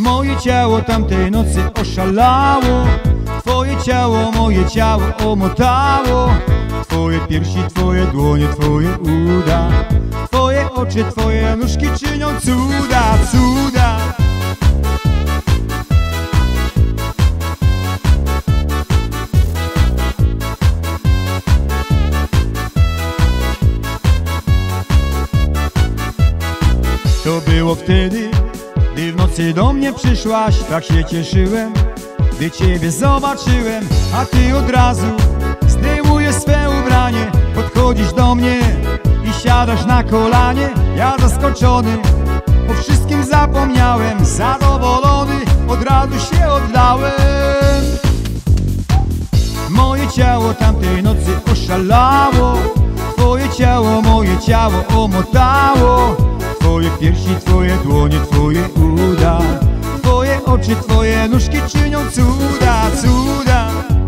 Moje ciało tamtej nocy oszalało, twoje ciało, moje ciało omotało. Twoje piersi, twoje dłonie, twoje uda, twoje oczy, twoje nóżki czynią cuda, cuda. To było wtedy, gdy w nocy do mnie przyszłaś. Tak się cieszyłem, gdy ciebie zobaczyłem. A ty od razu zdejmujesz swe ubranie, podchodzisz do mnie i siadasz na kolanie. Ja zaskoczony, o wszystkim zapomniałem, zadowolony, od razu się oddałem. Moje ciało tamtej nocy oszalało, twoje ciało, moje ciało omotało. Twoje piersi, twoje dłonie, twoje uda, twoje oczy, twoje nóżki czynią cuda, cuda.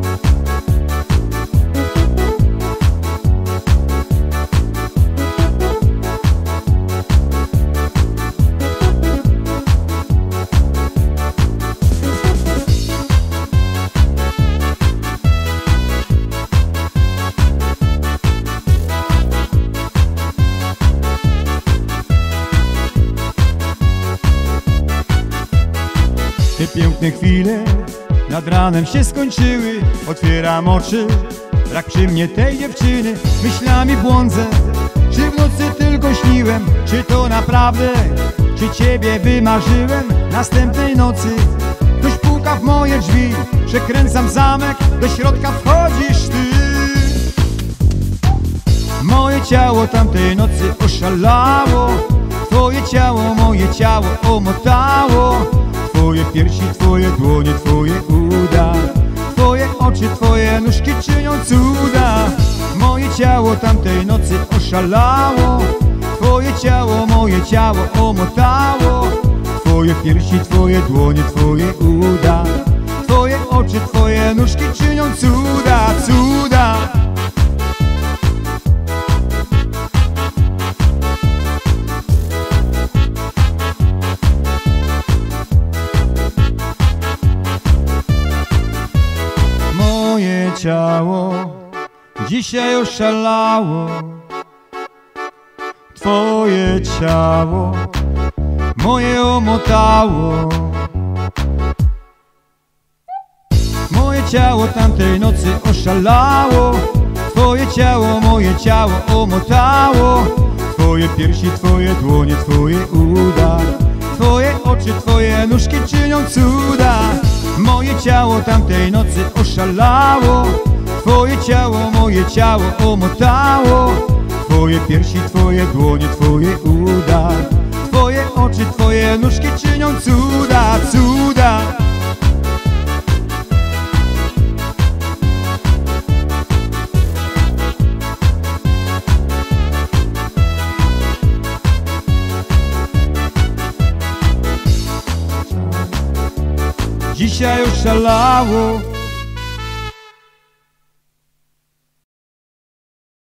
Te piękne chwile nad ranem się skończyły. Otwieram oczy, brak przy mnie tej dziewczyny. Myślami błądzę, czy w nocy tylko śniłem, czy to naprawdę, czy ciebie wymarzyłem. Następnej nocy ktoś puka w moje drzwi, przekręcam zamek, do środka wchodzisz ty. Moje ciało tamtej nocy oszalało, twoje ciało, moje ciało omotało. Twoje piersi, twoje dłonie, twoje uda, twoje oczy, twoje nóżki czynią cuda. Moje ciało tamtej nocy oszalało, twoje ciało, moje ciało omotało. Twoje piersi, twoje dłonie, twoje uda, twoje oczy, twoje nóżki czynią cuda, cuda. Moje ciało dzisiaj oszalało, twoje ciało moje omotało. Moje ciało tamtej nocy oszalało, twoje ciało, moje ciało omotało. Twoje piersi, twoje dłonie, twoje uda, twoje oczy, twoje nóżki czynią cuda. Moje ciało tamtej nocy oszalało, twoje ciało, moje ciało omotało. Twoje piersi, twoje dłonie, twoje uda, twoje oczy, twoje nóżki czynią cuda, cuda. Dzisiaj oszalało,